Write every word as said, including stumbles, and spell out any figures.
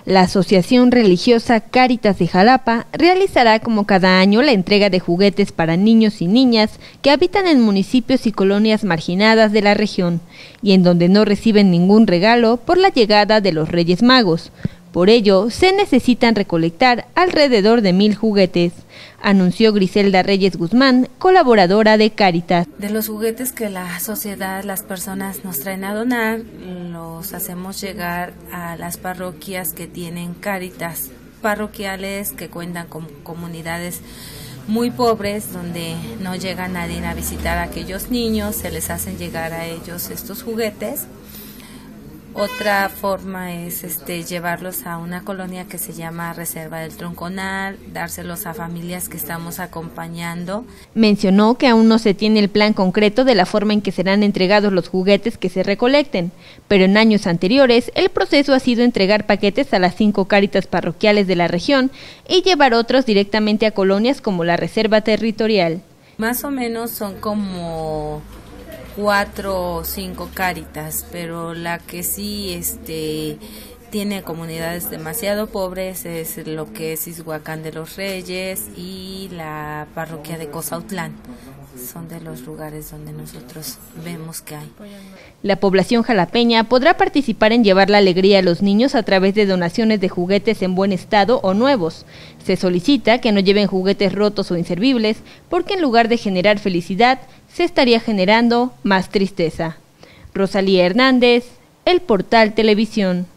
La Asociación Religiosa Cáritas de Jalapa realizará como cada año la entrega de juguetes para niños y niñas que habitan en municipios y colonias marginadas de la región y en donde no reciben ningún regalo por la llegada de los Reyes Magos. Por ello, se necesitan recolectar alrededor de mil juguetes, anunció Griselda Reyes Guzmán, colaboradora de Cáritas. De los juguetes que la sociedad, las personas nos traen a donar, los hacemos llegar a las parroquias que tienen Cáritas parroquiales, que cuentan con comunidades muy pobres, donde no llega nadie a visitar a aquellos niños, se les hacen llegar a ellos estos juguetes. Otra forma es este, llevarlos a una colonia que se llama Reserva del Tronconal, dárselos a familias que estamos acompañando. Mencionó que aún no se tiene el plan concreto de la forma en que serán entregados los juguetes que se recolecten, pero en años anteriores el proceso ha sido entregar paquetes a las cinco Cáritas parroquiales de la región y llevar otros directamente a colonias como la Reserva Territorial. Más o menos son como cuatro o cinco Cáritas, pero la que sí este tiene comunidades demasiado pobres es lo que es Izhuacán de los Reyes y la parroquia de Cozautlán. Son de los lugares donde nosotros vemos que hay. La población jalapeña podrá participar en llevar la alegría a los niños a través de donaciones de juguetes en buen estado o nuevos. Se solicita que no lleven juguetes rotos o inservibles, porque en lugar de generar felicidad, se estaría generando más tristeza. Rosalía Hernández, El Portal Televisión.